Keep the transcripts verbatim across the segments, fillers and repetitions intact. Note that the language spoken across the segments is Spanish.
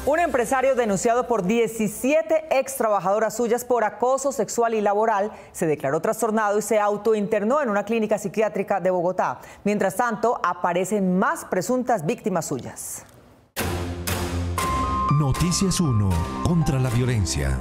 Un empresario denunciado por diecisiete ex trabajadoras suyas por acoso sexual y laboral se declaró trastornado y se autointernó en una clínica psiquiátrica de Bogotá. Mientras tanto, aparecen más presuntas víctimas suyas. Noticias uno, contra la violencia.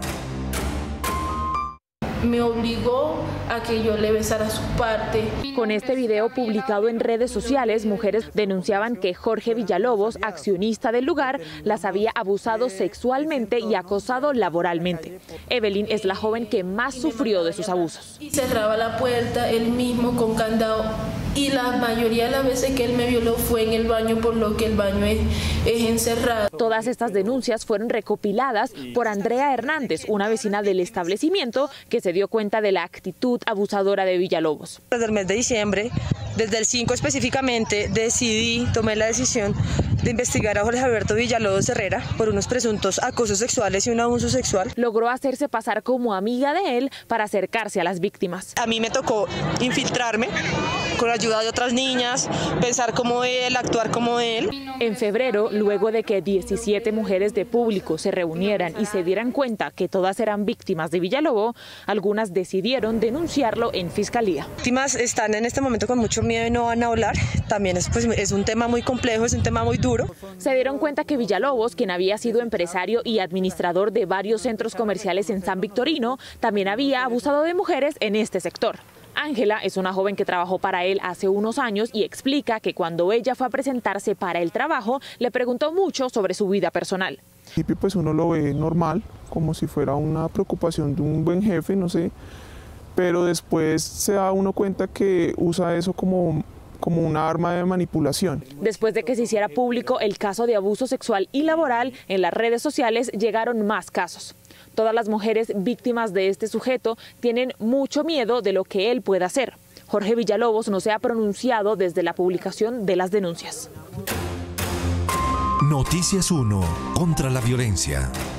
Me obligó a que yo le besara su parte. Con este video publicado en redes sociales, mujeres denunciaban que Jorge Villalobos, accionista del lugar, las había abusado sexualmente y acosado laboralmente. Evelyn es la joven que más sufrió de sus abusos. Y cerraba la puerta él mismo con candado, y la mayoría de las veces que él me violó fue en el baño, por lo que el baño es, es encerrado. Todas estas denuncias fueron recopiladas por Andrea Hernández, una vecina del establecimiento que se dio cuenta de la actitud abusadora de Villalobos. Desde el mes de diciembre, desde el cinco específicamente, decidí, tomé la decisión de investigar a Jorge Alberto Villalobos Herrera por unos presuntos acosos sexuales y un abuso sexual. Logró hacerse pasar como amiga de él para acercarse a las víctimas. A mí me tocó infiltrarme con la ayuda de otras niñas, pensar como él, actuar como él. En febrero, luego de que diecisiete mujeres de público se reunieran y se dieran cuenta que todas eran víctimas de Villalobos, algunas decidieron denunciarlo en fiscalía. Las víctimas están en este momento con mucho miedo y no van a hablar. También es, pues, es un tema muy complejo, es un tema muy duro. Se dieron cuenta que Villalobos, quien había sido empresario y administrador de varios centros comerciales en San Victorino, también había abusado de mujeres en este sector. Ángela es una joven que trabajó para él hace unos años y explica que cuando ella fue a presentarse para el trabajo, le preguntó mucho sobre su vida personal. Al principio pues uno lo ve normal, como si fuera una preocupación de un buen jefe, no sé, pero después se da uno cuenta que usa eso como, como una arma de manipulación. Después de que se hiciera público el caso de abuso sexual y laboral, en las redes sociales llegaron más casos. Todas las mujeres víctimas de este sujeto tienen mucho miedo de lo que él pueda hacer. Jorge Villalobos no se ha pronunciado desde la publicación de las denuncias. Noticias uno, contra la violencia.